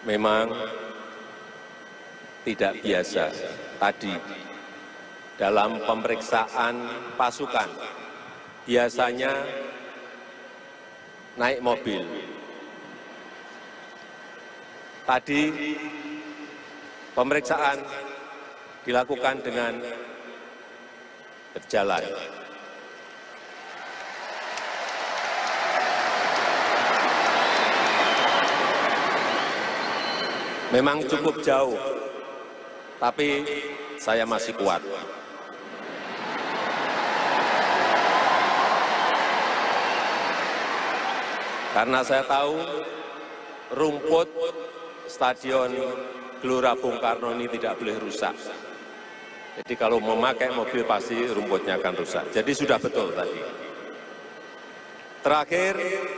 Memang tidak biasa tadi dalam pemeriksaan pasukan, biasanya naik mobil. Tadi pemeriksaan dilakukan dengan berjalan. Memang cukup jauh, tapi saya masih kuat. Karena saya tahu rumput Stadion Gelora Bung Karno ini tidak boleh rusak. Jadi kalau memakai mobil pasti rumputnya akan rusak. Jadi sudah betul tadi. Terakhir,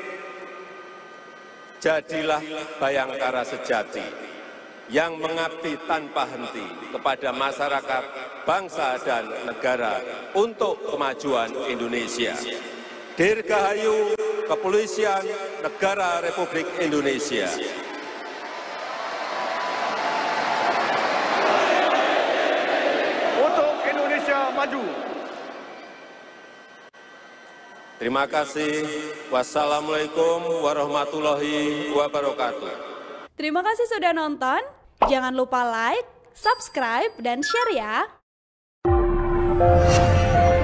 jadilah Bayangkara sejati yang mengabdi tanpa henti kepada masyarakat, bangsa, dan negara untuk kemajuan Indonesia. Dirgahayu Kepolisian Negara Republik Indonesia. Untuk Indonesia maju. Terima kasih. Wassalamualaikum warahmatullahi wabarakatuh. Terima kasih sudah nonton. Jangan lupa like, subscribe, dan share ya.